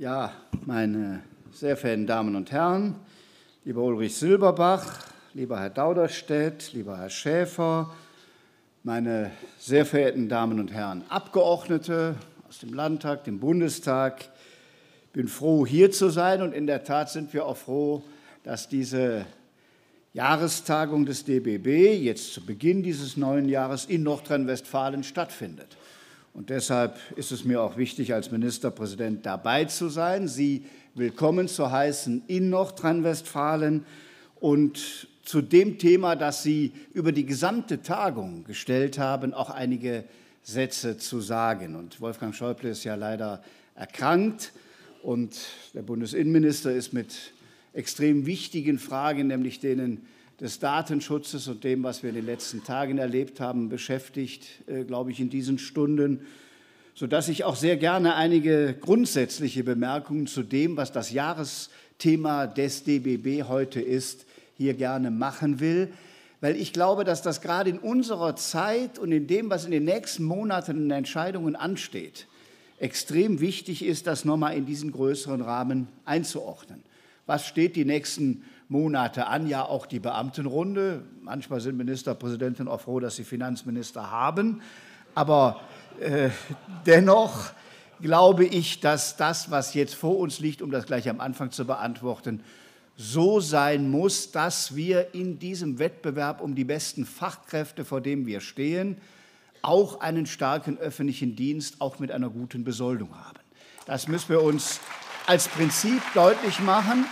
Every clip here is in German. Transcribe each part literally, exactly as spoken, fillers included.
Ja, meine sehr verehrten Damen und Herren, lieber Ulrich Silberbach, lieber Herr Dauderstedt, lieber Herr Schäfer, meine sehr verehrten Damen und Herren Abgeordnete aus dem Landtag, dem Bundestag, ich bin froh, hier zu sein, und in der Tat sind wir auch froh, dass diese Jahrestagung des D B B jetzt zu Beginn dieses neuen Jahres in Nordrhein-Westfalen stattfindet. Und deshalb ist es mir auch wichtig, als Ministerpräsident dabei zu sein, Sie willkommen zu heißen in Nordrhein-Westfalen und zu dem Thema, das Sie über die gesamte Tagung gestellt haben, auch einige Sätze zu sagen. Und Wolfgang Schäuble ist ja leider erkrankt, und der Bundesinnenminister ist mit extrem wichtigen Fragen, nämlich denen des Datenschutzes und dem, was wir in den letzten Tagen erlebt haben, beschäftigt, äh, glaube ich, in diesen Stunden, sodass ich auch sehr gerne einige grundsätzliche Bemerkungen zu dem, was das Jahresthema des D B B heute ist, hier gerne machen will, weil ich glaube, dass das gerade in unserer Zeit und in dem, was in den nächsten Monaten in Entscheidungen ansteht, extrem wichtig ist, das nochmal in diesen größeren Rahmen einzuordnen. Was steht die nächsten Monate an? Ja, auch die Beamtenrunde. Manchmal sind Ministerpräsidenten auch froh, dass sie Finanzminister haben. Aber äh, dennoch glaube ich, dass das, was jetzt vor uns liegt, um das gleich am Anfang zu beantworten, so sein muss, dass wir in diesem Wettbewerb um die besten Fachkräfte, vor dem wir stehen, auch einen starken öffentlichen Dienst, auch mit einer guten Besoldung haben. Das müssen wir uns als Prinzip deutlich machen.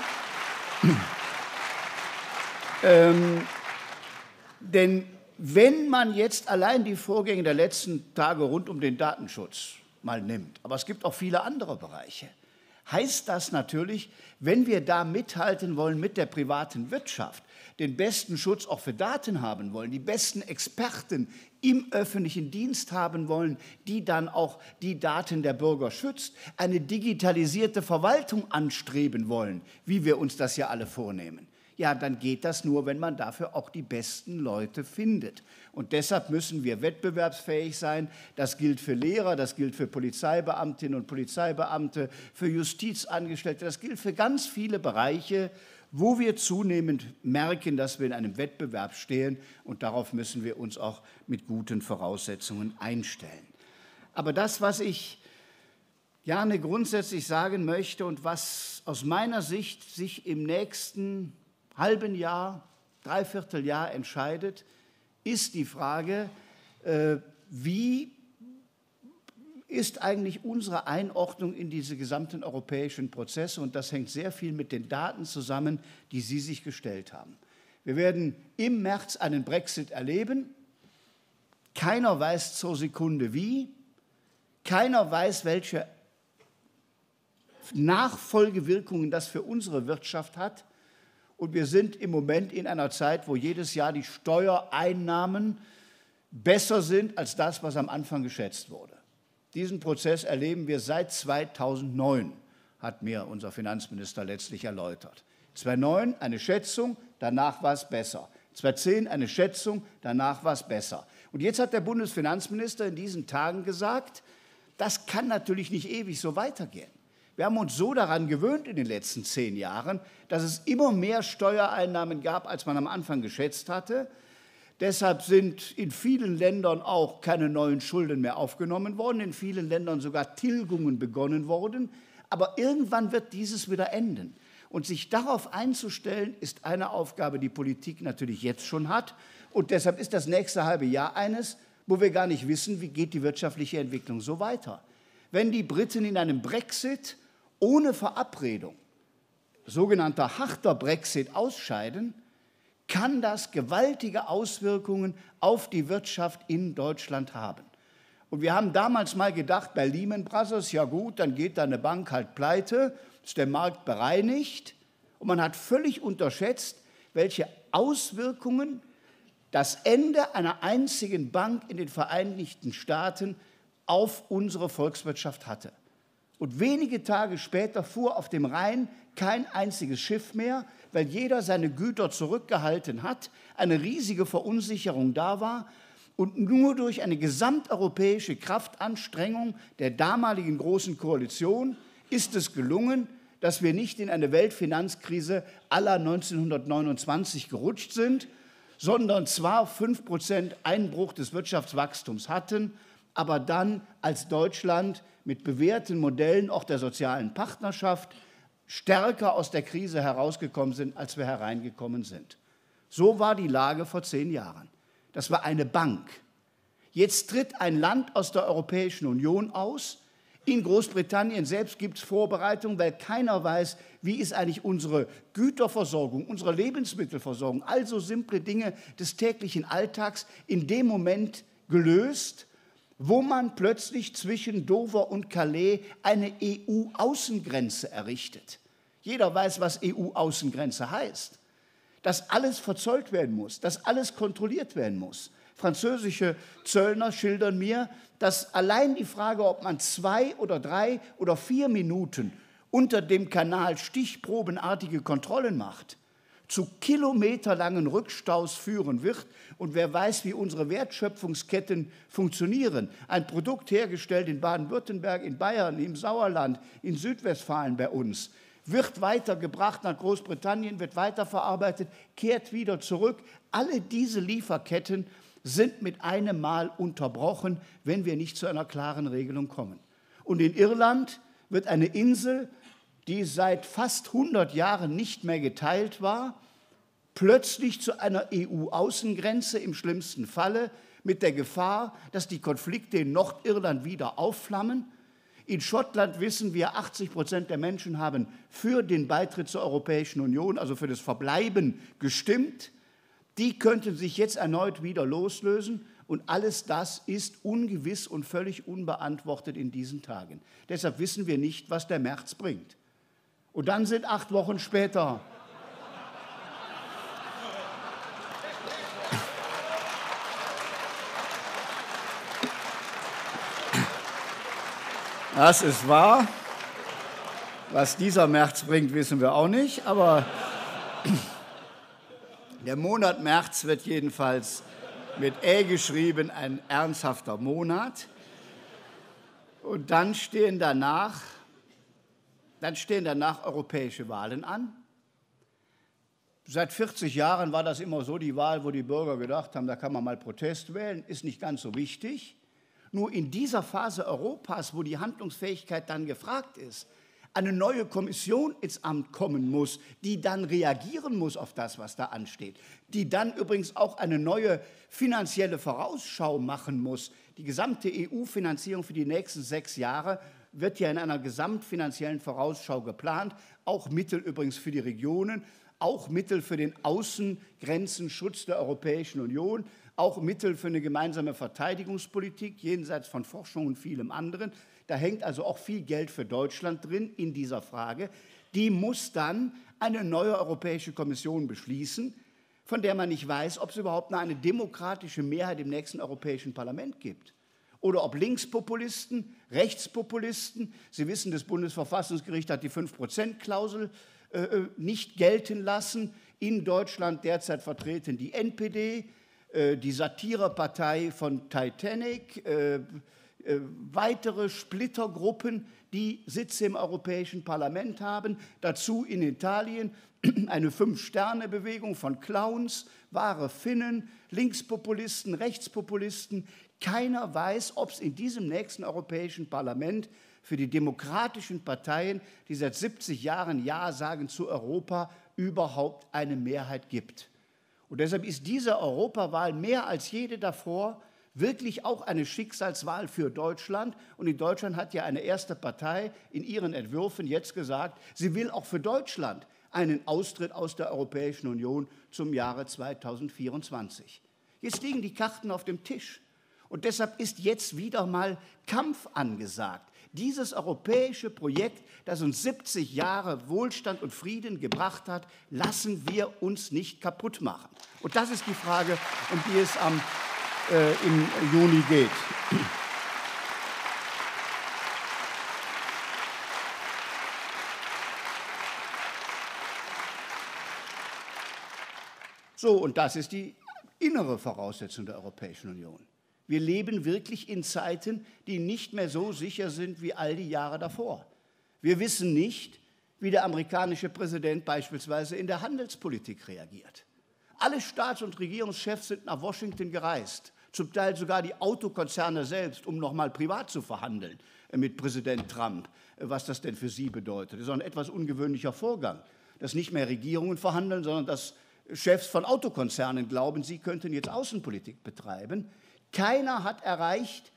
ähm, denn wenn man jetzt allein die Vorgänge der letzten Tage rund um den Datenschutz mal nimmt, aber es gibt auch viele andere Bereiche, heißt das natürlich, wenn wir da mithalten wollen mit der privaten Wirtschaft, den besten Schutz auch für Daten haben wollen, die besten Experten im öffentlichen Dienst haben wollen, die dann auch die Daten der Bürger schützt, eine digitalisierte Verwaltung anstreben wollen, wie wir uns das ja alle vornehmen. Ja, dann geht das nur, wenn man dafür auch die besten Leute findet. Und deshalb müssen wir wettbewerbsfähig sein. Das gilt für Lehrer, das gilt für Polizeibeamtinnen und Polizeibeamte, für Justizangestellte, das gilt für ganz viele Bereiche, wo wir zunehmend merken, dass wir in einem Wettbewerb stehen, und darauf müssen wir uns auch mit guten Voraussetzungen einstellen. Aber das, was ich gerne grundsätzlich sagen möchte und was aus meiner Sicht sich im nächsten halben Jahr, Dreivierteljahr entscheidet, ist die Frage, äh, wie ist eigentlich unsere Einordnung in diese gesamten europäischen Prozesse, und das hängt sehr viel mit den Daten zusammen, die Sie sich gestellt haben. Wir werden im März einen Brexit erleben. Keiner weiß zur Sekunde wie, keiner weiß, welche Nachfolgewirkungen das für unsere Wirtschaft hat. Und wir sind im Moment in einer Zeit, wo jedes Jahr die Steuereinnahmen besser sind als das, was am Anfang geschätzt wurde. Diesen Prozess erleben wir seit zweitausendneun, hat mir unser Finanzminister letztlich erläutert. zweitausendneun eine Schätzung, danach war es besser. zweitausendzehn eine Schätzung, danach war es besser. Und jetzt hat der Bundesfinanzminister in diesen Tagen gesagt, das kann natürlich nicht ewig so weitergehen. Wir haben uns so daran gewöhnt in den letzten zehn Jahren, dass es immer mehr Steuereinnahmen gab, als man am Anfang geschätzt hatte. Deshalb sind in vielen Ländern auch keine neuen Schulden mehr aufgenommen worden, in vielen Ländern sogar Tilgungen begonnen worden. Aber irgendwann wird dieses wieder enden. Und sich darauf einzustellen, ist eine Aufgabe, die Politik natürlich jetzt schon hat. Und deshalb ist das nächste halbe Jahr eines, wo wir gar nicht wissen, wie geht die wirtschaftliche Entwicklung so weiter. Wenn die Briten in einem Brexit ohne Verabredung, sogenannter harter Brexit, ausscheiden, kann das gewaltige Auswirkungen auf die Wirtschaft in Deutschland haben. Und wir haben damals mal gedacht, bei Lehman Brothers, ja gut, dann geht da eine Bank halt pleite, ist der Markt bereinigt. Und man hat völlig unterschätzt, welche Auswirkungen das Ende einer einzigen Bank in den Vereinigten Staaten auf unsere Volkswirtschaft hatte. Und wenige Tage später fuhr auf dem Rhein kein einziges Schiff mehr, weil jeder seine Güter zurückgehalten hat, eine riesige Verunsicherung da war und nur durch eine gesamteuropäische Kraftanstrengung der damaligen Großen Koalition ist es gelungen, dass wir nicht in eine Weltfinanzkrise à la neunzehnhundertneunundzwanzig gerutscht sind, sondern zwar fünf Prozent Einbruch des Wirtschaftswachstums hatten, aber dann als Deutschland mit bewährten Modellen auch der sozialen Partnerschaft stärker aus der Krise herausgekommen sind, als wir hereingekommen sind. So war die Lage vor zehn Jahren. Das war eine Bank. Jetzt tritt ein Land aus der Europäischen Union aus. In Großbritannien selbst gibt es Vorbereitungen, weil keiner weiß, wie ist eigentlich unsere Güterversorgung, unsere Lebensmittelversorgung, also simple Dinge des täglichen Alltags in dem Moment gelöst, wo man plötzlich zwischen Dover und Calais eine E U-Außengrenze errichtet. Jeder weiß, was E U-Außengrenze heißt. Dass alles verzollt werden muss, dass alles kontrolliert werden muss. Französische Zöllner schildern mir, dass allein die Frage, ob man zwei oder drei oder vier Minuten unter dem Kanal stichprobenartige Kontrollen macht, zu kilometerlangen Rückstaus führen wird. Und wer weiß, wie unsere Wertschöpfungsketten funktionieren. Ein Produkt hergestellt in Baden-Württemberg, in Bayern, im Sauerland, in Südwestfalen bei uns, wird weitergebracht nach Großbritannien, wird weiterverarbeitet, kehrt wieder zurück. Alle diese Lieferketten sind mit einem Mal unterbrochen, wenn wir nicht zu einer klaren Regelung kommen. Und in Irland wird eine Insel, die seit fast hundert Jahren nicht mehr geteilt war, plötzlich zu einer E U-Außengrenze im schlimmsten Falle mit der Gefahr, dass die Konflikte in Nordirland wieder aufflammen. In Schottland wissen wir, achtzig Prozent der Menschen haben für den Beitritt zur Europäischen Union, also für das Verbleiben, gestimmt. Die könnten sich jetzt erneut wieder loslösen. Und alles das ist ungewiss und völlig unbeantwortet in diesen Tagen. Deshalb wissen wir nicht, was der März bringt. Und dann sind acht Wochen später das ist wahr. Was dieser März bringt, wissen wir auch nicht. Aber der Monat März wird jedenfalls mit Ä geschrieben, ein ernsthafter Monat. Und dann stehen danach, dann stehen danach europäische Wahlen an. Seit vierzig Jahren war das immer so die Wahl, wo die Bürger gedacht haben, da kann man mal Protest wählen, ist nicht ganz so wichtig. Nur in dieser Phase Europas, wo die Handlungsfähigkeit dann gefragt ist, eine neue Kommission ins Amt kommen muss, die dann reagieren muss auf das, was da ansteht, die dann übrigens auch eine neue finanzielle Vorausschau machen muss. Die gesamte E U-Finanzierung für die nächsten sechs Jahre wird ja in einer gesamtfinanziellen Vorausschau geplant, auch Mittel übrigens für die Regionen, auch Mittel für den Außengrenzenschutz der Europäischen Union, auch Mittel für eine gemeinsame Verteidigungspolitik, jenseits von Forschung und vielem anderen. Da hängt also auch viel Geld für Deutschland drin in dieser Frage. Die muss dann eine neue Europäische Kommission beschließen, von der man nicht weiß, ob es überhaupt noch eine demokratische Mehrheit im nächsten Europäischen Parlament gibt. Oder ob Linkspopulisten, Rechtspopulisten, Sie wissen, das Bundesverfassungsgericht hat die fünf Prozent Klausel äh, nicht gelten lassen. In Deutschland derzeit vertreten die N P D, äh, die Satirepartei von Titanic, äh, äh, weitere Splittergruppen, die Sitze im Europäischen Parlament haben. Dazu in Italien eine Fünf-Sterne-Bewegung von Clowns, wahre Finnen, Linkspopulisten, Rechtspopulisten. Keiner weiß, ob es in diesem nächsten Europäischen Parlament für die demokratischen Parteien, die seit siebzig Jahren Ja sagen zu Europa, überhaupt eine Mehrheit gibt. Und deshalb ist diese Europawahl mehr als jede davor wirklich auch eine Schicksalswahl für Deutschland. Und in Deutschland hat ja eine erste Partei in ihren Entwürfen jetzt gesagt, sie will auch für Deutschland einen Austritt aus der Europäischen Union zum Jahre zweitausendvierundzwanzig. Jetzt liegen die Karten auf dem Tisch. Und deshalb ist jetzt wieder mal Kampf angesagt. Dieses europäische Projekt, das uns siebzig Jahre Wohlstand und Frieden gebracht hat, lassen wir uns nicht kaputt machen. Und das ist die Frage, um die es am, äh, im Juni geht. So, und das ist die innere Voraussetzung der Europäischen Union. Wir leben wirklich in Zeiten, die nicht mehr so sicher sind wie all die Jahre davor. Wir wissen nicht, wie der amerikanische Präsident beispielsweise in der Handelspolitik reagiert. Alle Staats- und Regierungschefs sind nach Washington gereist, zum Teil sogar die Autokonzerne selbst, um noch mal privat zu verhandeln mit Präsident Trump, was das denn für sie bedeutet. Das ist ein etwas ungewöhnlicher Vorgang, dass nicht mehr Regierungen verhandeln, sondern dass Chefs von Autokonzernen glauben, sie könnten jetzt Außenpolitik betreiben. Keiner hat erreicht,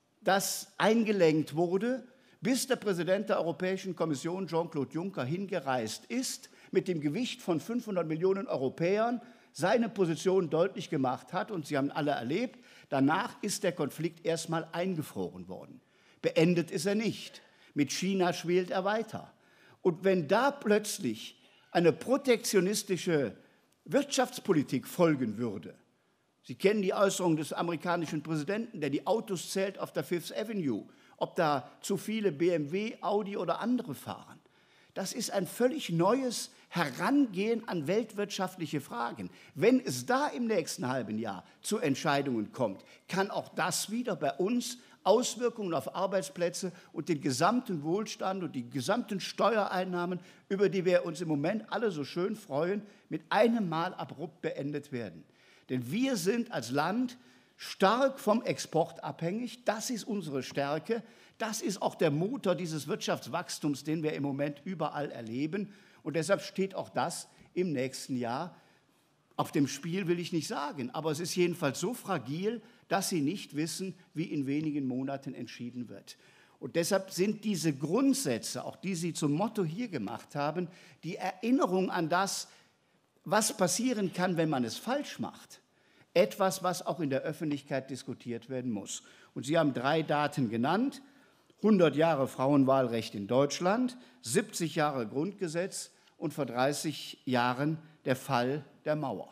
dass eingelenkt wurde, bis der Präsident der Europäischen Kommission, Jean-Claude Juncker, hingereist ist, mit dem Gewicht von fünfhundert Millionen Europäern seine Position deutlich gemacht hat. Und Sie haben alle erlebt, danach ist der Konflikt erstmal eingefroren worden. Beendet ist er nicht. Mit China schwelt er weiter. Und wenn da plötzlich eine protektionistische Wirtschaftspolitik folgen würde, Sie kennen die Äußerung des amerikanischen Präsidenten, der die Autos zählt auf der Fifth Avenue, ob da zu viele B M W, Audi oder andere fahren. Das ist ein völlig neues Herangehen an weltwirtschaftliche Fragen. Wenn es da im nächsten halben Jahr zu Entscheidungen kommt, kann auch das wieder bei uns Auswirkungen auf Arbeitsplätze und den gesamten Wohlstand und die gesamten Steuereinnahmen, über die wir uns im Moment alle so schön freuen, mit einem Mal abrupt beendet werden. Denn wir sind als Land stark vom Export abhängig. Das ist unsere Stärke. Das ist auch der Motor dieses Wirtschaftswachstums, den wir im Moment überall erleben. Und deshalb steht auch das im nächsten Jahr auf dem Spiel, will ich nicht sagen. Aber es ist jedenfalls so fragil, dass Sie nicht wissen, wie in wenigen Monaten entschieden wird. Und deshalb sind diese Grundsätze, auch die Sie zum Motto hier gemacht haben, die Erinnerung an das, was passieren kann, wenn man es falsch macht, etwas, was auch in der Öffentlichkeit diskutiert werden muss. Und Sie haben drei Daten genannt: hundert Jahre Frauenwahlrecht in Deutschland, siebzig Jahre Grundgesetz und vor dreißig Jahren der Fall der Mauer.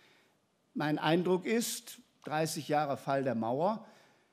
Mein Eindruck ist, dreißig Jahre Fall der Mauer,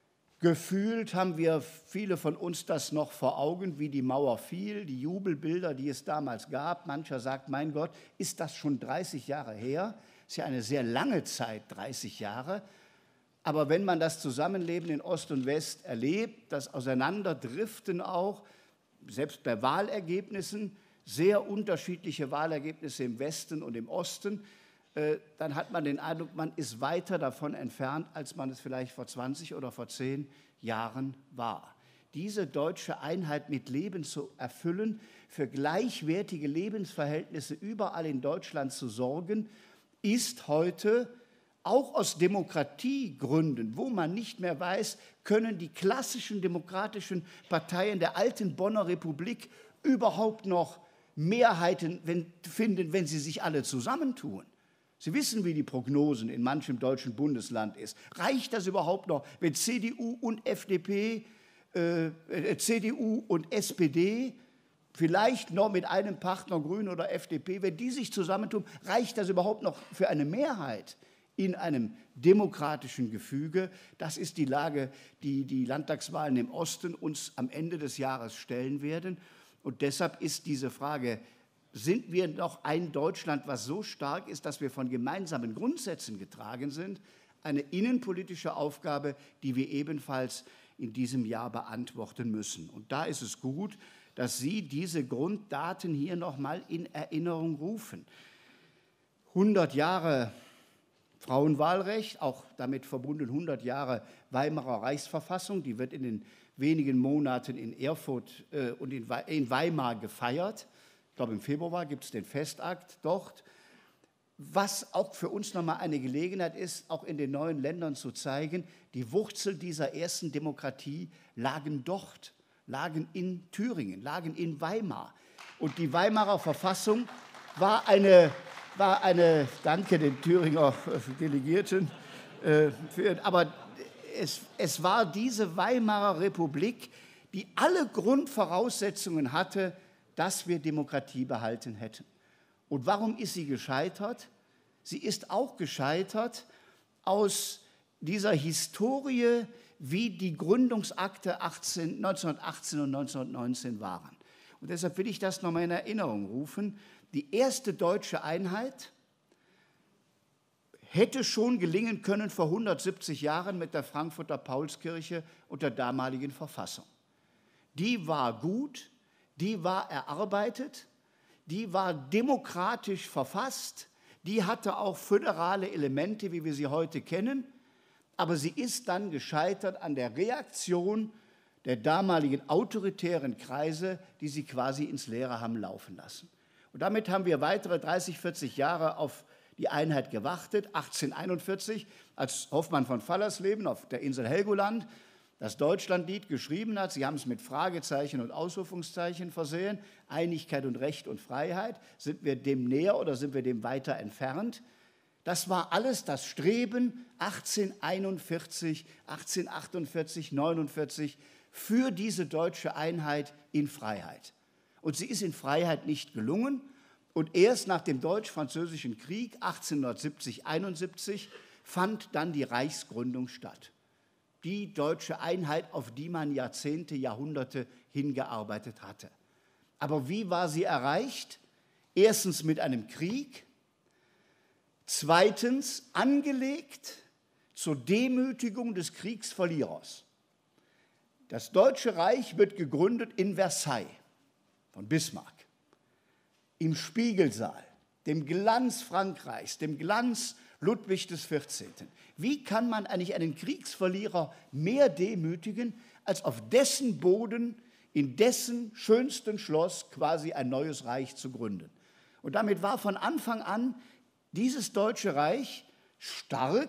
gefühlt haben wir viele von uns das noch vor Augen, wie die Mauer fiel, die Jubelbilder, die es damals gab. Mancher sagt, mein Gott, ist das schon dreißig Jahre her? Das ist ja eine sehr lange Zeit, dreißig Jahre. Aber wenn man das Zusammenleben in Ost und West erlebt, das Auseinanderdriften auch, selbst bei Wahlergebnissen, sehr unterschiedliche Wahlergebnisse im Westen und im Osten, äh, dann hat man den Eindruck, man ist weiter davon entfernt, als man es vielleicht vor zwanzig oder vor zehn Jahren war. Diese deutsche Einheit mit Leben zu erfüllen, für gleichwertige Lebensverhältnisse überall in Deutschland zu sorgen, ist heute auch aus Demokratiegründen, wo man nicht mehr weiß, können die klassischen demokratischen Parteien der alten Bonner Republik überhaupt noch Mehrheiten finden, wenn sie sich alle zusammentun. Sie wissen, wie die Prognosen in manchem deutschen Bundesland ist. Reicht das überhaupt noch, wenn C D U und F D P, äh, C D U und S P D, vielleicht noch mit einem Partner Grüne oder F D P, wenn die sich zusammentun, reicht das überhaupt noch für eine Mehrheit in einem demokratischen Gefüge? Das ist die Lage, die die Landtagswahlen im Osten uns am Ende des Jahres stellen werden. Und deshalb ist diese Frage, sind wir noch ein Deutschland, was so stark ist, dass wir von gemeinsamen Grundsätzen getragen sind, eine innenpolitische Aufgabe, die wir ebenfalls in diesem Jahr beantworten müssen. Und da ist es gut, dass Sie diese Grunddaten hier noch mal in Erinnerung rufen. hundert Jahre Frauenwahlrecht, auch damit verbunden hundert Jahre Weimarer Reichsverfassung, die wird in den wenigen Monaten in Erfurt äh, und in, We in Weimar gefeiert. Ich glaube, im Februar gibt es den Festakt dort, was auch für uns nochmal eine Gelegenheit ist, auch in den neuen Ländern zu zeigen, die Wurzeln dieser ersten Demokratie lagen dort, lagen in Thüringen, lagen in Weimar. Und die Weimarer Verfassung war eine, war eine danke den Thüringer Delegierten, äh, für, aber es, es war diese Weimarer Republik, die alle Grundvoraussetzungen hatte, dass wir Demokratie behalten hätten. Und warum ist sie gescheitert? Sie ist auch gescheitert aus dieser Historie, wie die Gründungsakte neunzehnhundertachtzehn und neunzehnhundertneunzehn waren. Und deshalb will ich das nochmal in Erinnerung rufen. Die erste deutsche Einheit hätte schon gelingen können vor hundertsiebzig Jahren mit der Frankfurter Paulskirche und der damaligen Verfassung. Die war gut, die war erarbeitet, die war demokratisch verfasst, die hatte auch föderale Elemente, wie wir sie heute kennen, aber sie ist dann gescheitert an der Reaktion der damaligen autoritären Kreise, die sie quasi ins Leere haben laufen lassen. Und damit haben wir weitere dreißig, vierzig Jahre auf die Einheit gewartet. achtzehnhunderteinundvierzig, als Hoffmann von Fallersleben auf der Insel Helgoland das Deutschlandlied geschrieben hat, Sie haben es mit Fragezeichen und Ausrufungszeichen versehen, Einigkeit und Recht und Freiheit, sind wir dem näher oder sind wir dem weiter entfernt? Das war alles das Streben achtzehnhunderteinundvierzig, achtzehnhundertachtundvierzig, neunundvierzig für diese deutsche Einheit in Freiheit. Und sie ist in Freiheit nicht gelungen. Und erst nach dem Deutsch-Französischen Krieg achtzehnhundertsiebzig, einundsiebzig fand dann die Reichsgründung statt. Die deutsche Einheit, auf die man Jahrzehnte, Jahrhunderte hingearbeitet hatte. Aber wie war sie erreicht? Erstens mit einem Krieg, zweitens angelegt zur Demütigung des Kriegsverlierers. Das Deutsche Reich wird gegründet in Versailles von Bismarck, im Spiegelsaal, dem Glanz Frankreichs, dem Glanz Ludwig des vierzehnten. Wie kann man eigentlich einen Kriegsverlierer mehr demütigen, als auf dessen Boden, in dessen schönstem Schloss quasi ein neues Reich zu gründen? Und damit war von Anfang an dieses Deutsche Reich stark,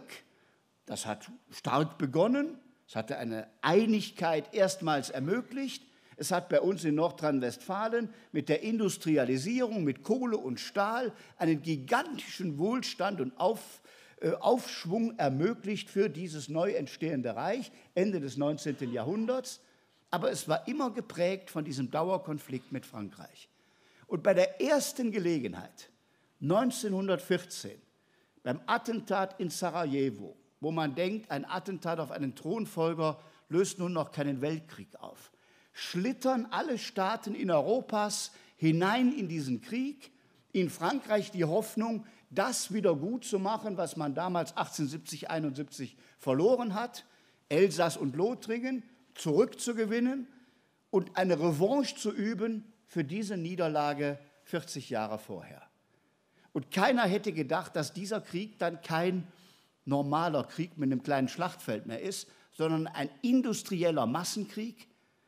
das hat stark begonnen, es hatte eine Einigkeit erstmals ermöglicht. Es hat bei uns in Nordrhein-Westfalen mit der Industrialisierung, mit Kohle und Stahl einen gigantischen Wohlstand und Auf, äh, Aufschwung ermöglicht für dieses neu entstehende Reich, Ende des neunzehnten Jahrhunderts. Aber es war immer geprägt von diesem Dauerkonflikt mit Frankreich. Und bei der ersten Gelegenheit, neunzehnhundertvierzehn, beim Attentat in Sarajevo, wo man denkt, ein Attentat auf einen Thronfolger löst nun noch keinen Weltkrieg auf, schlittern alle Staaten in Europas hinein in diesen Krieg, in Frankreich die Hoffnung, das wieder gut zu machen, was man damals achtzehnhundertsiebzig, einundsiebzig verloren hat, Elsass und Lothringen zurückzugewinnen und eine Revanche zu üben für diese Niederlage vierzig Jahre vorher. Und keiner hätte gedacht, dass dieser Krieg dann kein normaler Krieg mit einem kleinen Schlachtfeld mehr ist, sondern ein industrieller Massenkrieg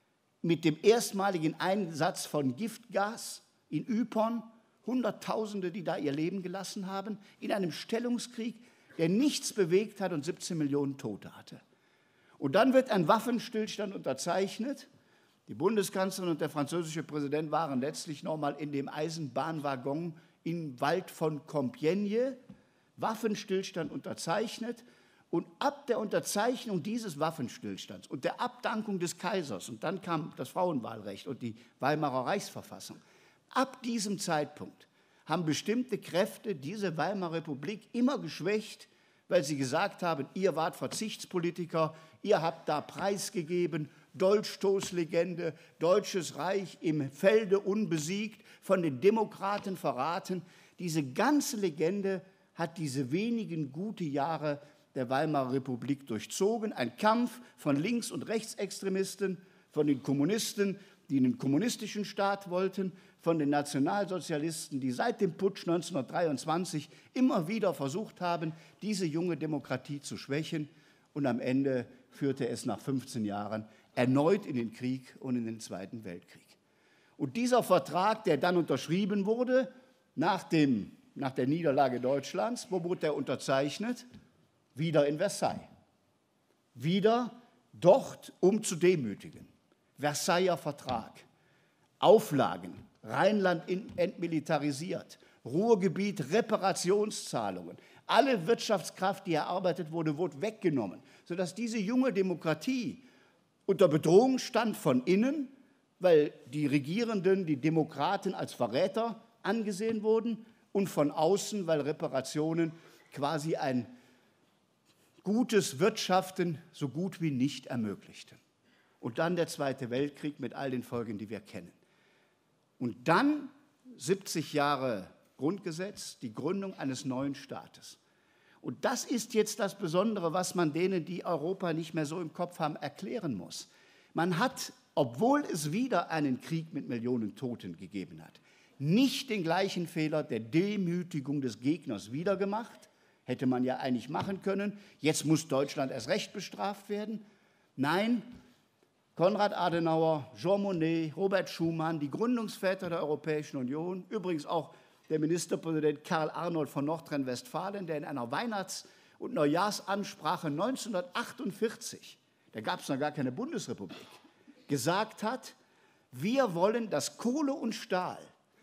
mit dem erstmaligen Einsatz von Giftgas in Ypern, Hunderttausende, die da ihr Leben gelassen haben, in einem Stellungskrieg, der nichts bewegt hat und siebzehn Millionen Tote hatte. Und dann wird ein Waffenstillstand unterzeichnet. Die Bundeskanzlerin und der französische Präsident waren letztlich noch mal in dem Eisenbahnwaggon im Wald von Compiègne, Waffenstillstand unterzeichnet. Und ab der Unterzeichnung dieses Waffenstillstands und der Abdankung des Kaisers, und dann kam das Frauenwahlrecht und die Weimarer Reichsverfassung, ab diesem Zeitpunkt haben bestimmte Kräfte diese Weimarer Republik immer geschwächt, weil sie gesagt haben, ihr wart Verzichtspolitiker, ihr habt da preisgegeben, Dolchstoßlegende, Deutsches Reich im Felde unbesiegt, von den Demokraten verraten. Diese ganze Legende hat diese wenigen gute Jahre der Weimarer Republik durchzogen. Ein Kampf von Links- und Rechtsextremisten, von den Kommunisten, die einen kommunistischen Staat wollten, von den Nationalsozialisten, die seit dem Putsch neunzehnhundertdreiundzwanzig immer wieder versucht haben, diese junge Demokratie zu schwächen. Und am Ende führte es nach fünfzehn Jahren erneut in den Krieg und in den Zweiten Weltkrieg. Und dieser Vertrag, der dann unterschrieben wurde, nach, dem, nach der Niederlage Deutschlands, wo wurde er unterzeichnet? Wieder in Versailles. Wieder dort, um zu demütigen. Versailler Vertrag. Auflagen. Rheinland entmilitarisiert. Ruhrgebiet Reparationszahlungen. Alle Wirtschaftskraft, die erarbeitet wurde, wurde weggenommen, sodass diese junge Demokratie unter Bedrohung stand von innen, weil die Regierenden, die Demokraten als Verräter angesehen wurden, und von außen, weil Reparationen quasi ein gutes Wirtschaften so gut wie nicht ermöglichten. Und dann der Zweite Weltkrieg mit all den Folgen, die wir kennen. Und dann siebzig Jahre Grundgesetz, die Gründung eines neuen Staates. Und das ist jetzt das Besondere, was man denen, die Europa nicht mehr so im Kopf haben, erklären muss. Man hat obwohl es wieder einen Krieg mit Millionen Toten gegeben hat, nicht den gleichen Fehler der Demütigung des Gegners wieder gemacht. Hätte man ja eigentlich machen können. Jetzt muss Deutschland erst recht bestraft werden. Nein, Konrad Adenauer, Jean Monnet, Robert Schuman, die Gründungsväter der Europäischen Union, übrigens auch der Ministerpräsident Karl Arnold von Nordrhein-Westfalen, der in einer Weihnachts- und Neujahrsansprache neunzehnhundertachtundvierzig, da gab es noch gar keine Bundesrepublik, gesagt hat, wir wollen, dass Kohle und Stahl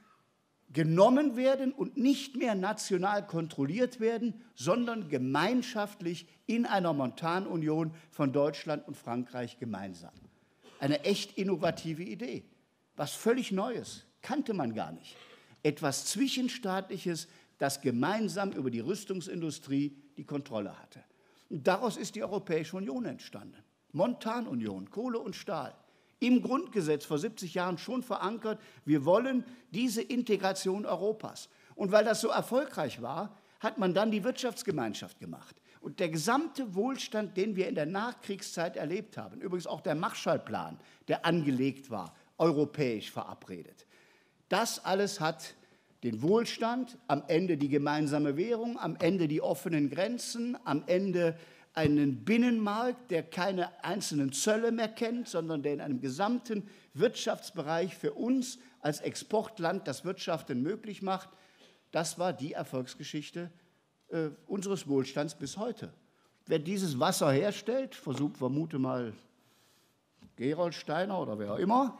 genommen werden und nicht mehr national kontrolliert werden, sondern gemeinschaftlich in einer Montanunion von Deutschland und Frankreich gemeinsam. Eine echt innovative Idee, was völlig Neues, kannte man gar nicht. Etwas Zwischenstaatliches, das gemeinsam über die Rüstungsindustrie die Kontrolle hatte. Und daraus ist die Europäische Union entstanden. Montanunion, Kohle und Stahl. Im Grundgesetz vor siebzig Jahren schon verankert, wir wollen diese Integration Europas. Und weil das so erfolgreich war, hat man dann die Wirtschaftsgemeinschaft gemacht. Und der gesamte Wohlstand, den wir in der Nachkriegszeit erlebt haben, übrigens auch der Marshallplan, der angelegt war, europäisch verabredet, das alles hat den Wohlstand, am Ende die gemeinsame Währung, am Ende die offenen Grenzen, am Ende einen Binnenmarkt, der keine einzelnen Zölle mehr kennt, sondern der in einem gesamten Wirtschaftsbereich für uns als Exportland das Wirtschaften möglich macht. Das war die Erfolgsgeschichte äh, unseres Wohlstands bis heute. Wer dieses Wasser herstellt, versuch, vermute mal Gerolsteiner oder wer auch immer,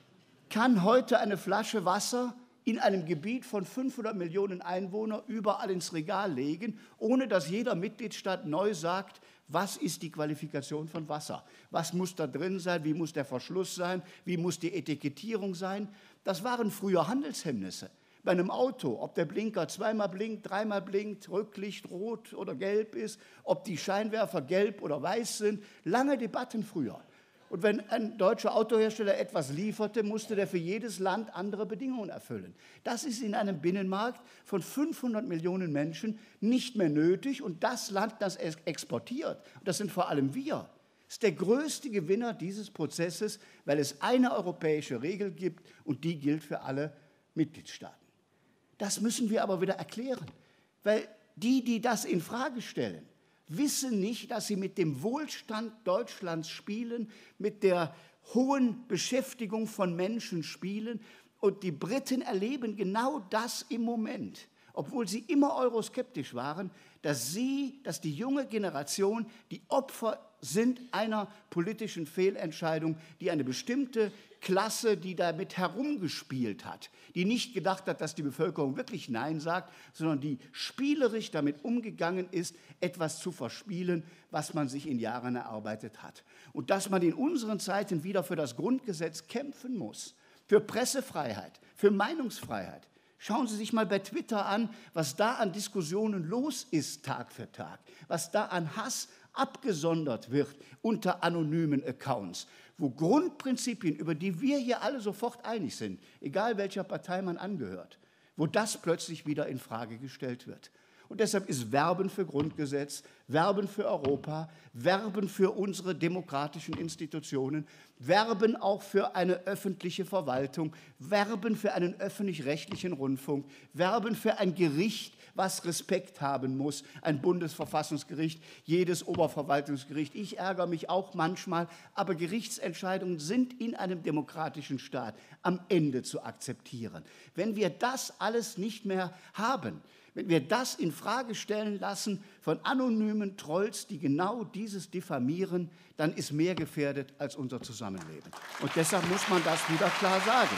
kann heute eine Flasche Wasser in einem Gebiet von fünfhundert Millionen Einwohnern überall ins Regal legen, ohne dass jeder Mitgliedstaat neu sagt, was ist die Qualifikation von Wasser? Was muss da drin sein? Wie muss der Verschluss sein? Wie muss die Etikettierung sein? Das waren früher Handelshemmnisse. Bei einem Auto, ob der Blinker zweimal blinkt, dreimal blinkt, Rücklicht rot oder gelb ist, ob die Scheinwerfer gelb oder weiß sind, lange Debatten früher. Und wenn ein deutscher Autohersteller etwas lieferte, musste der für jedes Land andere Bedingungen erfüllen. Das ist in einem Binnenmarkt von fünfhundert Millionen Menschen nicht mehr nötig. Und das Land, das es exportiert, das sind vor allem wir, ist der größte Gewinner dieses Prozesses, weil es eine europäische Regel gibt und die gilt für alle Mitgliedstaaten. Das müssen wir aber wieder erklären, weil die, die das infrage stellen, wissen nicht, dass sie mit dem Wohlstand Deutschlands spielen, mit der hohen Beschäftigung von Menschen spielen. Und die Briten erleben genau das im Moment, obwohl sie immer euroskeptisch waren, dass sie, dass die junge Generation die Opfer sind einer politischen Fehlentscheidung, die eine bestimmte Klasse, die damit herumgespielt hat, die nicht gedacht hat, dass die Bevölkerung wirklich Nein sagt, sondern die spielerisch damit umgegangen ist, etwas zu verspielen, was man sich in Jahren erarbeitet hat. Und dass man in unseren Zeiten wieder für das Grundgesetz kämpfen muss, für Pressefreiheit, für Meinungsfreiheit. Schauen Sie sich mal bei Twitter an, was da an Diskussionen los ist Tag für Tag, was da an Hass abgesondert wird unter anonymen Accounts, wo Grundprinzipien, über die wir hier alle sofort einig sind, egal welcher Partei man angehört, wo das plötzlich wieder in Frage gestellt wird. Und deshalb ist Werben für Grundgesetz, Werben für Europa, Werben für unsere demokratischen Institutionen, Werben auch für eine öffentliche Verwaltung, Werben für einen öffentlich-rechtlichen Rundfunk, Werben für ein Gericht, was Respekt haben muss, ein Bundesverfassungsgericht, jedes Oberverwaltungsgericht. Ich ärgere mich auch manchmal, aber Gerichtsentscheidungen sind in einem demokratischen Staat am Ende zu akzeptieren. Wenn wir das alles nicht mehr haben, wenn wir das in Frage stellen lassen von anonymen Trolls, die genau dieses diffamieren, dann ist mehr gefährdet als unser Zusammenleben. Und deshalb muss man das wieder klar sagen.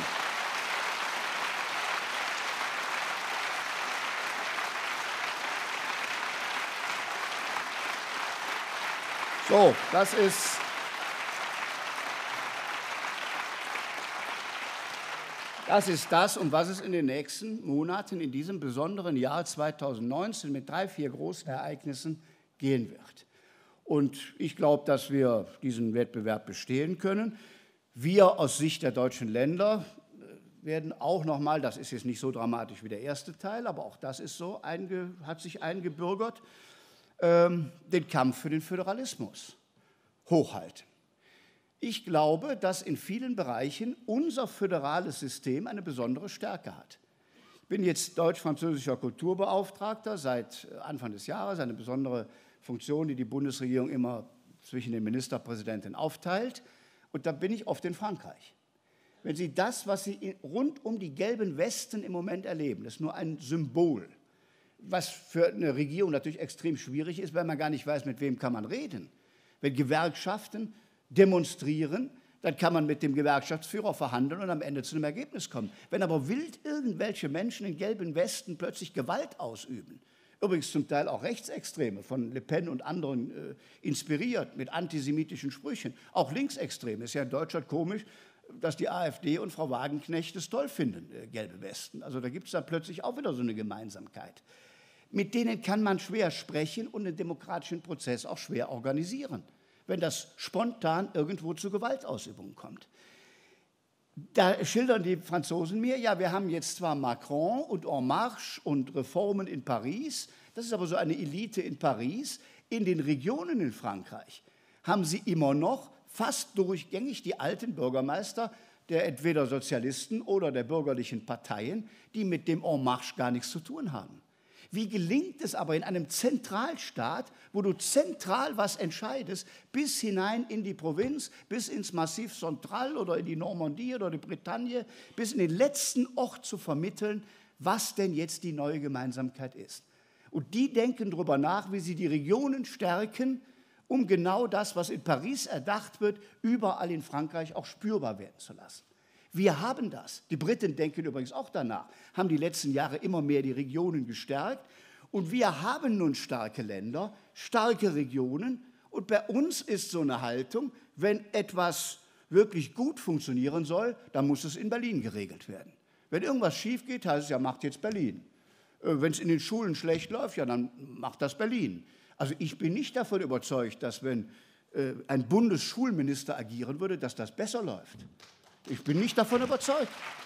So, das ist Das ist das, um was es in den nächsten Monaten, in diesem besonderen Jahr zweitausendneunzehn mit drei, vier großen Ereignissen gehen wird. Und ich glaube, dass wir diesen Wettbewerb bestehen können. Wir aus Sicht der deutschen Länder werden auch noch mal, das ist jetzt nicht so dramatisch wie der erste Teil, aber auch das ist so, einge, hat sich eingebürgert, ähm, den Kampf für den Föderalismus hochhalten. Ich glaube, dass in vielen Bereichen unser föderales System eine besondere Stärke hat. Ich bin jetzt deutsch-französischer Kulturbeauftragter seit Anfang des Jahres, eine besondere Funktion, die die Bundesregierung immer zwischen den Ministerpräsidenten aufteilt. Und da bin ich oft in Frankreich. Wenn Sie das, was Sie rund um die gelben Westen im Moment erleben, das ist nur ein Symbol, was für eine Regierung natürlich extrem schwierig ist, weil man gar nicht weiß, mit wem kann man reden. Wenn Gewerkschaften demonstrieren, dann kann man mit dem Gewerkschaftsführer verhandeln und am Ende zu einem Ergebnis kommen. Wenn aber wild irgendwelche Menschen in gelben Westen plötzlich Gewalt ausüben, übrigens zum Teil auch Rechtsextreme, von Le Pen und anderen äh, inspiriert mit antisemitischen Sprüchen, auch Linksextreme, ist ja in Deutschland komisch, dass die AfD und Frau Wagenknecht es toll finden, äh, gelbe Westen. Also da gibt es dann plötzlich auch wieder so eine Gemeinsamkeit. Mit denen kann man schwer sprechen und den demokratischen Prozess auch schwer organisieren, wenn das spontan irgendwo zu Gewaltausübungen kommt. Da schildern die Franzosen mir, ja, wir haben jetzt zwar Macron und En Marche und Reformen in Paris, das ist aber so eine Elite in Paris. In den Regionen in Frankreich haben sie immer noch fast durchgängig die alten Bürgermeister der entweder Sozialisten oder der bürgerlichen Parteien, die mit dem En Marche gar nichts zu tun haben. Wie gelingt es aber in einem Zentralstaat, wo du zentral was entscheidest, bis hinein in die Provinz, bis ins Massif Central oder in die Normandie oder die Bretagne, bis in den letzten Ort zu vermitteln, was denn jetzt die neue Gemeinsamkeit ist. Und die denken darüber nach, wie sie die Regionen stärken, um genau das, was in Paris erdacht wird, überall in Frankreich auch spürbar werden zu lassen. Wir haben das. Die Briten denken übrigens auch danach, haben die letzten Jahre immer mehr die Regionen gestärkt. Und wir haben nun starke Länder, starke Regionen. Und bei uns ist so eine Haltung, wenn etwas wirklich gut funktionieren soll, dann muss es in Berlin geregelt werden. Wenn irgendwas schief geht, heißt es ja, macht jetzt Berlin. Wenn es in den Schulen schlecht läuft, ja, dann macht das Berlin. Also ich bin nicht davon überzeugt, dass wenn ein Bundesschulminister agieren würde, dass das besser läuft. Ich bin nicht davon überzeugt.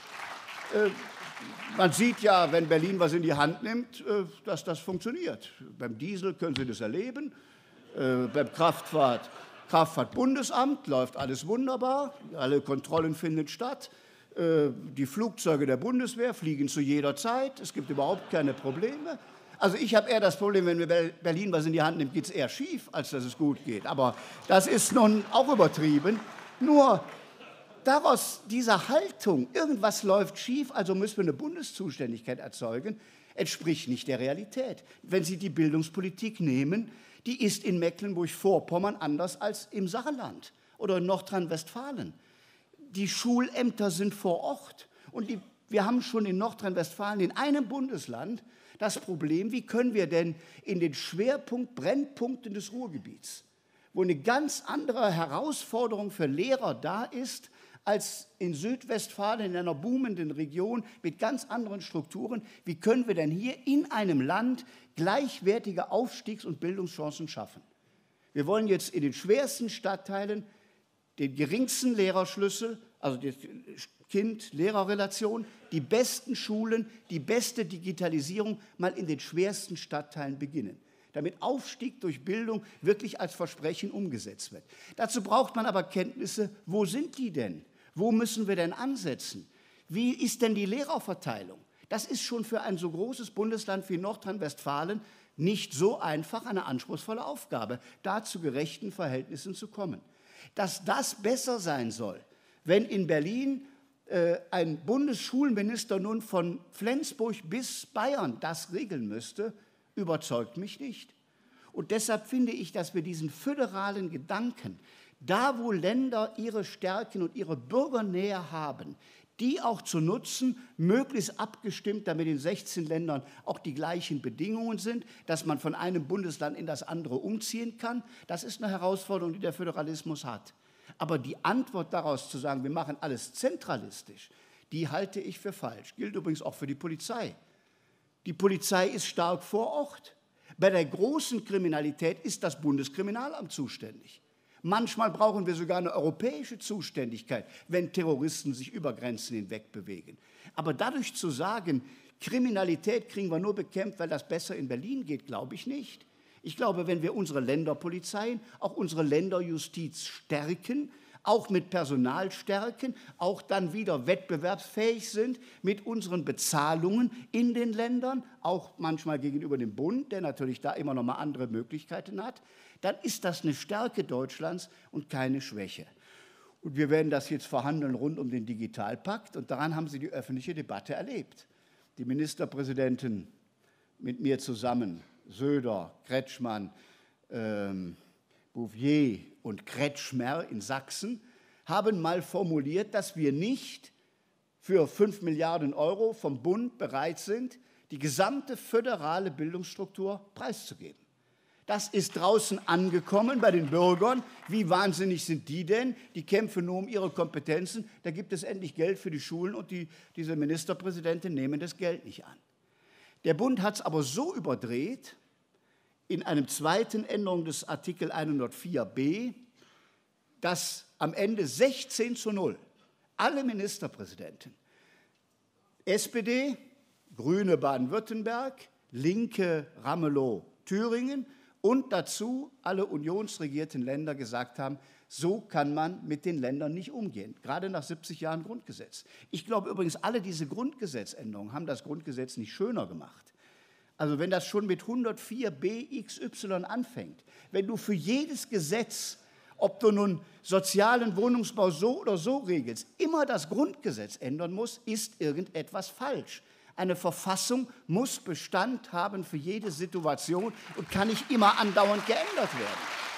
Äh, man sieht ja, wenn Berlin was in die Hand nimmt, äh, dass das funktioniert. Beim Diesel können Sie das erleben, äh, beim Kraftfahrt, Kraftfahrtbundesamt läuft alles wunderbar, alle Kontrollen finden statt, äh, die Flugzeuge der Bundeswehr fliegen zu jeder Zeit, es gibt überhaupt keine Probleme. Also ich habe eher das Problem, wenn Berlin was in die Hand nimmt, geht es eher schief, als dass es gut geht. Aber das ist nun auch übertrieben. Nur daraus dieser Haltung, irgendwas läuft schief, also müssen wir eine Bundeszuständigkeit erzeugen, entspricht nicht der Realität. Wenn Sie die Bildungspolitik nehmen, die ist in Mecklenburg-Vorpommern anders als im Saarland oder in Nordrhein-Westfalen. Die Schulämter sind vor Ort und die, wir haben schon in Nordrhein-Westfalen in einem Bundesland das Problem, wie können wir denn in den Schwerpunkt, Brennpunkten des Ruhrgebiets, wo eine ganz andere Herausforderung für Lehrer da ist, als in Südwestfalen, in einer boomenden Region mit ganz anderen Strukturen. Wie können wir denn hier in einem Land gleichwertige Aufstiegs- und Bildungschancen schaffen? Wir wollen jetzt in den schwersten Stadtteilen den geringsten Lehrerschlüssel, also die Kind-Lehrer-Relation, die besten Schulen, die beste Digitalisierung mal in den schwersten Stadtteilen beginnen, damit Aufstieg durch Bildung wirklich als Versprechen umgesetzt wird. Dazu braucht man aber Kenntnisse, wo sind die denn? Wo müssen wir denn ansetzen? Wie ist denn die Lehrerverteilung? Das ist schon für ein so großes Bundesland wie Nordrhein-Westfalen nicht so einfach, eine anspruchsvolle Aufgabe, da zu gerechten Verhältnissen zu kommen. Dass das besser sein soll, wenn in Berlin äh, ein Bundesschulminister nun von Flensburg bis Bayern das regeln müsste, überzeugt mich nicht. Und deshalb finde ich, dass wir diesen föderalen Gedanken, da wo Länder ihre Stärken und ihre Bürgernähe haben, die auch zu nutzen, möglichst abgestimmt, damit in sechzehn Ländern auch die gleichen Bedingungen sind, dass man von einem Bundesland in das andere umziehen kann. Das ist eine Herausforderung, die der Föderalismus hat. Aber die Antwort daraus zu sagen, wir machen alles zentralistisch, die halte ich für falsch. Gilt übrigens auch für die Polizei. Die Polizei ist stark vor Ort. Bei der großen Kriminalität ist das Bundeskriminalamt zuständig. Manchmal brauchen wir sogar eine europäische Zuständigkeit, wenn Terroristen sich über Grenzen hinweg bewegen. Aber dadurch zu sagen, Kriminalität kriegen wir nur bekämpft, weil das besser in Berlin geht, glaube ich nicht. Ich glaube, wenn wir unsere Länderpolizeien, auch unsere Länderjustiz stärken, auch mit Personal stärken, auch dann wieder wettbewerbsfähig sind mit unseren Bezahlungen in den Ländern, auch manchmal gegenüber dem Bund, der natürlich da immer noch mal andere Möglichkeiten hat, dann ist das eine Stärke Deutschlands und keine Schwäche. Und wir werden das jetzt verhandeln rund um den Digitalpakt, und daran haben Sie die öffentliche Debatte erlebt. Die Ministerpräsidenten mit mir zusammen, Söder, Kretschmann, ähm, Bouvier und Kretschmer in Sachsen, haben mal formuliert, dass wir nicht für fünf Milliarden Euro vom Bund bereit sind, die gesamte föderale Bildungsstruktur preiszugeben. Das ist draußen angekommen bei den Bürgern. Wie wahnsinnig sind die denn? Die kämpfen nur um ihre Kompetenzen. Da gibt es endlich Geld für die Schulen, und die, diese Ministerpräsidenten nehmen das Geld nicht an. Der Bund hat es aber so überdreht, in einem zweiten Änderung des Artikel hundertvier b, dass am Ende sechzehn zu null alle Ministerpräsidenten, S P D, Grüne Baden-Württemberg, Linke Ramelow Thüringen und dazu alle unionsregierten Länder gesagt haben, so kann man mit den Ländern nicht umgehen, gerade nach siebzig Jahren Grundgesetz. Ich glaube übrigens, alle diese Grundgesetzänderungen haben das Grundgesetz nicht schöner gemacht. Also wenn das schon mit hundertvier b X Y anfängt, wenn du für jedes Gesetz, ob du nun sozialen Wohnungsbau so oder so regelst, immer das Grundgesetz ändern musst, ist irgendetwas falsch. Eine Verfassung muss Bestand haben für jede Situation und kann nicht immer andauernd geändert werden.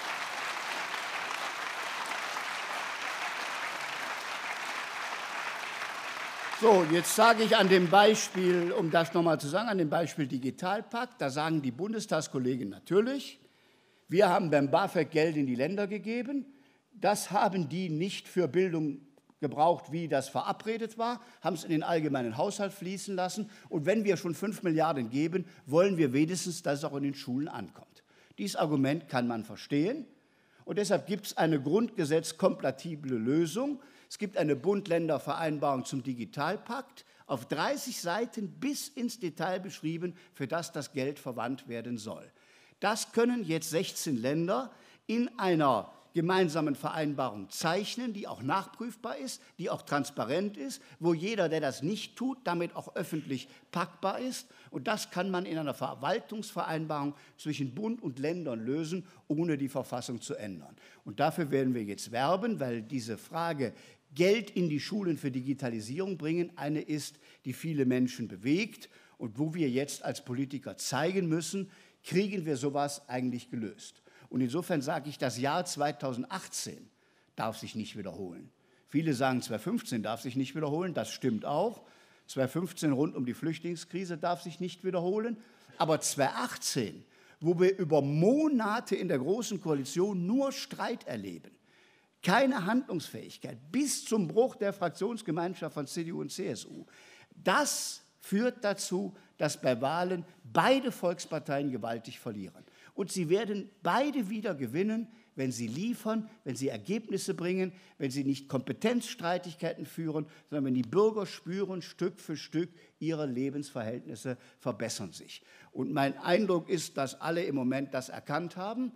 So, jetzt sage ich an dem Beispiel, um das nochmal zu sagen, an dem Beispiel Digitalpakt, da sagen die Bundestagskollegen natürlich, wir haben beim BAföG Geld in die Länder gegeben, das haben die nicht für Bildung gebraucht, wie das verabredet war, haben es in den allgemeinen Haushalt fließen lassen, und wenn wir schon fünf Milliarden geben, wollen wir wenigstens, dass es auch in den Schulen ankommt. Dieses Argument kann man verstehen, und deshalb gibt es eine grundgesetzkompatible Lösung. Es gibt eine Bund-Länder-Vereinbarung zum Digitalpakt, auf dreißig Seiten bis ins Detail beschrieben, für das das Geld verwandt werden soll. Das können jetzt sechzehn Länder in einer gemeinsamen Vereinbarung zeichnen, die auch nachprüfbar ist, die auch transparent ist, wo jeder, der das nicht tut, damit auch öffentlich packbar ist. Und das kann man in einer Verwaltungsvereinbarung zwischen Bund und Ländern lösen, ohne die Verfassung zu ändern. Und dafür werden wir jetzt werben, weil diese Frage, Geld in die Schulen für Digitalisierung bringen, eine ist, die viele Menschen bewegt und wo wir jetzt als Politiker zeigen müssen, kriegen wir sowas eigentlich gelöst. Und insofern sage ich, das Jahr zweitausendachtzehn darf sich nicht wiederholen. Viele sagen, zweitausendfünfzehn darf sich nicht wiederholen, das stimmt auch. zweitausendfünfzehn rund um die Flüchtlingskrise darf sich nicht wiederholen. Aber zweitausendachtzehn, wo wir über Monate in der Großen Koalition nur Streit erleben, keine Handlungsfähigkeit bis zum Bruch der Fraktionsgemeinschaft von C D U und C S U, das führt dazu, dass bei Wahlen beide Volksparteien gewaltig verlieren. Und sie werden beide wieder gewinnen, wenn sie liefern, wenn sie Ergebnisse bringen, wenn sie nicht Kompetenzstreitigkeiten führen, sondern wenn die Bürger spüren, Stück für Stück, ihre Lebensverhältnisse verbessern sich. Und mein Eindruck ist, dass alle im Moment das erkannt haben,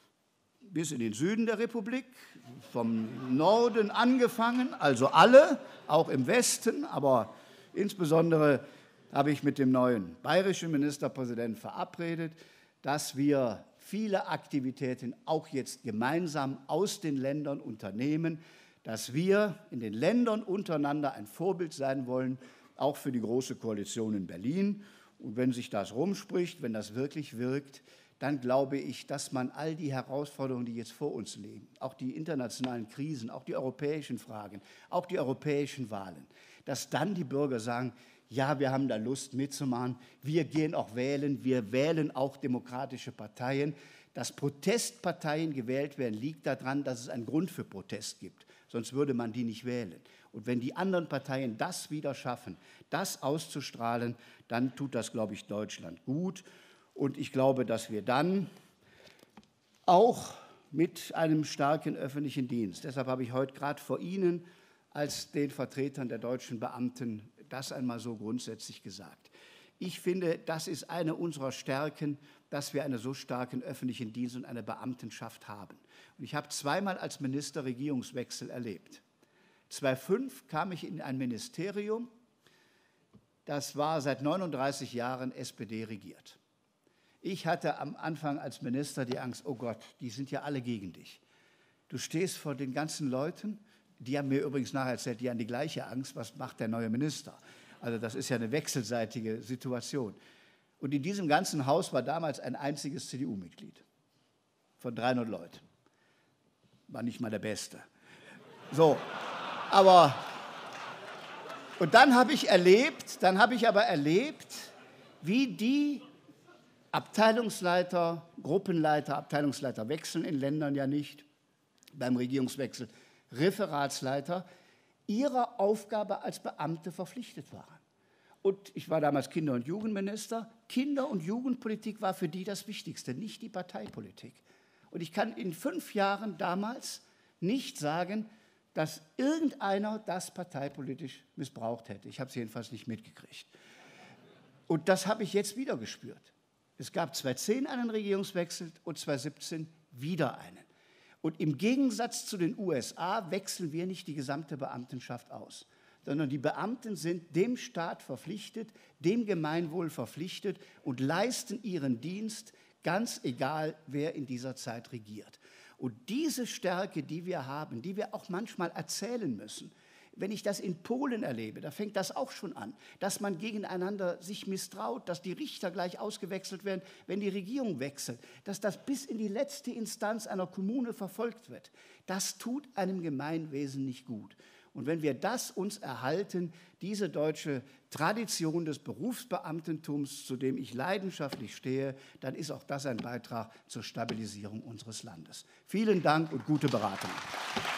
bis in den Süden der Republik, vom Norden angefangen, also alle, auch im Westen, aber insbesondere habe ich mit dem neuen bayerischen Ministerpräsidenten verabredet, dass wir viele Aktivitäten auch jetzt gemeinsam aus den Ländern unternehmen, dass wir in den Ländern untereinander ein Vorbild sein wollen, auch für die Große Koalition in Berlin. Und wenn sich das rumspricht, wenn das wirklich wirkt, dann glaube ich, dass man all die Herausforderungen, die jetzt vor uns liegen, auch die internationalen Krisen, auch die europäischen Fragen, auch die europäischen Wahlen, dass dann die Bürger sagen, ja, wir haben da Lust mitzumachen, wir gehen auch wählen, wir wählen auch demokratische Parteien. Dass Protestparteien gewählt werden, liegt daran, dass es einen Grund für Protest gibt, sonst würde man die nicht wählen. Und wenn die anderen Parteien das wieder schaffen, das auszustrahlen, dann tut das, glaube ich, Deutschland gut. Und ich glaube, dass wir dann auch mit einem starken öffentlichen Dienst, deshalb habe ich heute gerade vor Ihnen als den Vertretern der deutschen Beamten das einmal so grundsätzlich gesagt. Ich finde, das ist eine unserer Stärken, dass wir einen so starken öffentlichen Dienst und eine Beamtenschaft haben. Und ich habe zweimal als Minister Regierungswechsel erlebt. zweitausendfünf kam ich in ein Ministerium, das war seit neununddreißig Jahren S P D regiert. Ich hatte am Anfang als Minister die Angst, oh Gott, die sind ja alle gegen dich. Du stehst vor den ganzen Leuten, die haben mir übrigens nachher erzählt, die haben die gleiche Angst, was macht der neue Minister? Also das ist ja eine wechselseitige Situation. Und in diesem ganzen Haus war damals ein einziges C D U-Mitglied von dreihundert Leuten. War nicht mal der Beste. So, aber, und dann habe ich erlebt, dann habe ich aber erlebt, wie die Abteilungsleiter, Gruppenleiter, Abteilungsleiter wechseln in Ländern ja nicht, beim Regierungswechsel Referatsleiter, ihrer Aufgabe als Beamte verpflichtet waren. Und ich war damals Kinder- und Jugendminister. Kinder- und Jugendpolitik war für die das Wichtigste, nicht die Parteipolitik. Und ich kann in fünf Jahren damals nicht sagen, dass irgendeiner das parteipolitisch missbraucht hätte. Ich habe es jedenfalls nicht mitgekriegt. Und das habe ich jetzt wieder gespürt. Es gab zweitausendzehn einen Regierungswechsel und zweitausendsiebzehn wieder einen. Und im Gegensatz zu den U S A wechseln wir nicht die gesamte Beamtenschaft aus, sondern die Beamten sind dem Staat verpflichtet, dem Gemeinwohl verpflichtet und leisten ihren Dienst, ganz egal, wer in dieser Zeit regiert. Und diese Stärke, die wir haben, die wir auch manchmal erzählen müssen, wenn ich das in Polen erlebe, da fängt das auch schon an, dass man gegeneinander sich misstraut, dass die Richter gleich ausgewechselt werden, wenn die Regierung wechselt, dass das bis in die letzte Instanz einer Kommune verfolgt wird. Das tut einem Gemeinwesen nicht gut. Und wenn wir das uns erhalten, diese deutsche Tradition des Berufsbeamtentums, zu dem ich leidenschaftlich stehe, dann ist auch das ein Beitrag zur Stabilisierung unseres Landes. Vielen Dank und gute Beratung.